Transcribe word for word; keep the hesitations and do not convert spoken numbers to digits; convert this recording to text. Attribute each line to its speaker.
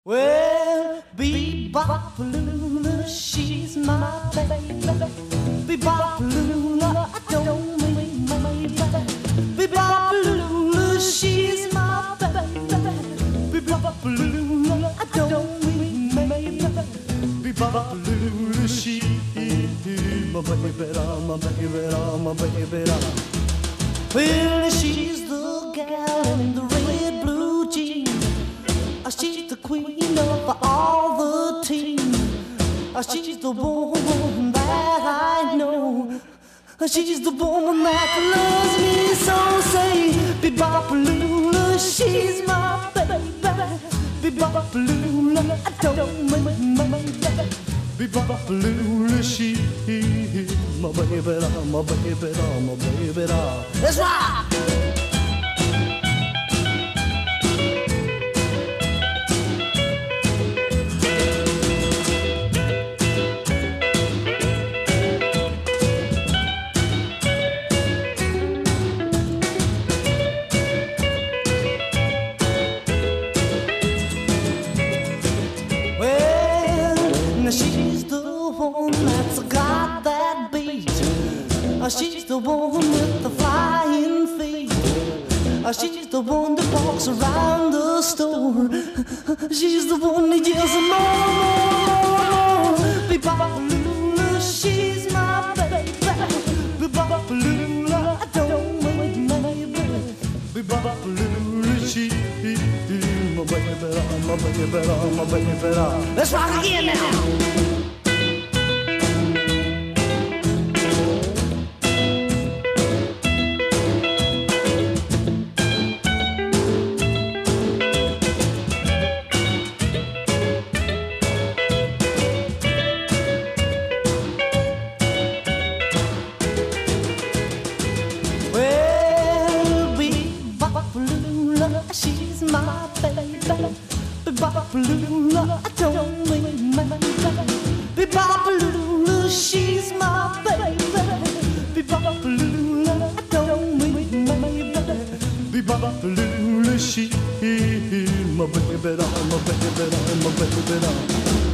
Speaker 1: Well, Bebop-a-lula, she's my baby. Bebop-a-lula, I don't mean my baby. Bebop-a-lula, she's my baby. Bebop-a-lula, I don't mean my baby. Bebop-a-lula, she's my baby, my baby, my baby. Well, she's the gal in the red blue jeans. She's the queen of all the team. She's the woman that I know. She's the woman that loves me so. Say, Bebop-a-lula, she's my baby. Bebop-a-lula, I don't mean my baby. Bebop-a-lula, she's my baby, my baby, my baby. Let's rock! She's the one that's got that beat. She's the one with the flying feet. She's the one that walks around the store. She's the one that yells more, more, more. Bebop-a-lula, she's my baby. Bebop-a-lula, I don't mean my baby. Bebop-a-lula, she's my baby, my baby, my baby. Let's rock again now. She's my baby. Bebop-a-lula, I don't mean my baby. Bebop-a-lula, she's my baby. Bebop-a-lula, I don't mean my baby. Bebop-a-lula, she's my baby, my baby, my baby.